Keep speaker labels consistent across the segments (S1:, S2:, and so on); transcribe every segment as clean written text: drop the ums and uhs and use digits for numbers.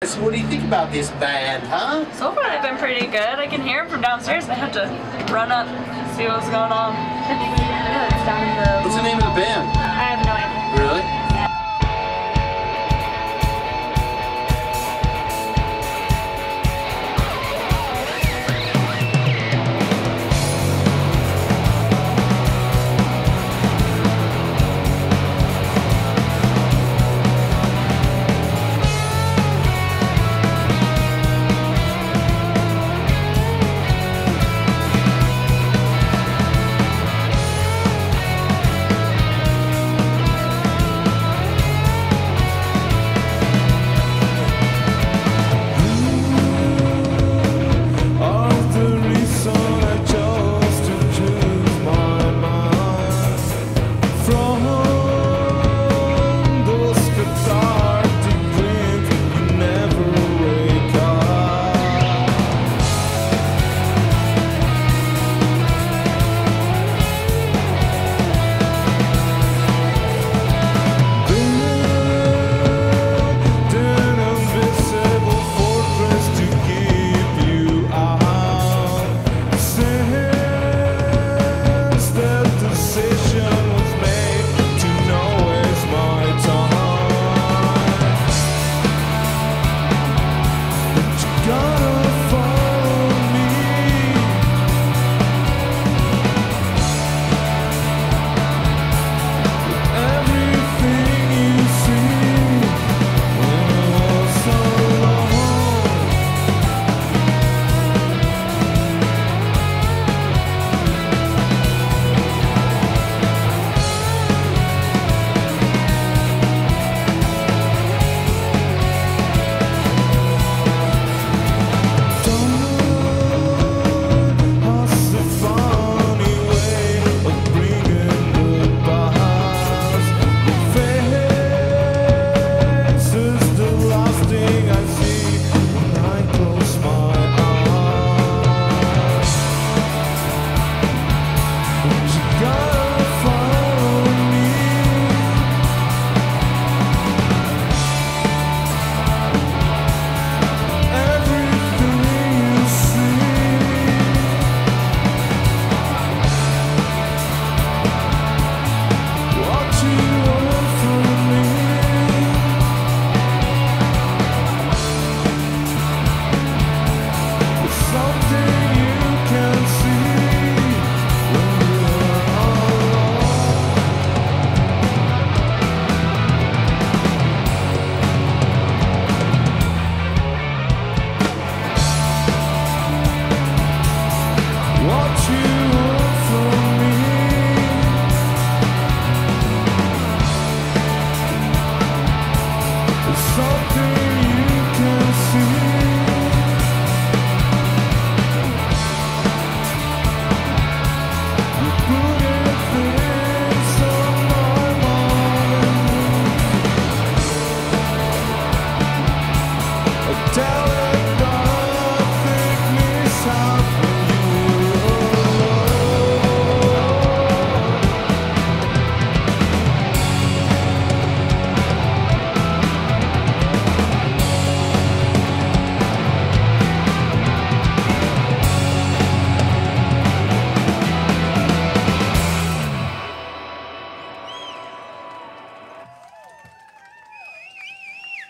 S1: So what do you think about this band, huh?
S2: So far they've been pretty good. I can hear them from downstairs. I had to run up, see what's going on.
S1: What's the name of the band?
S2: I have no idea.
S1: Really?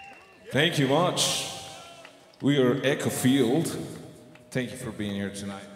S3: Thank you much. We are EchoField. Thank you for being here tonight.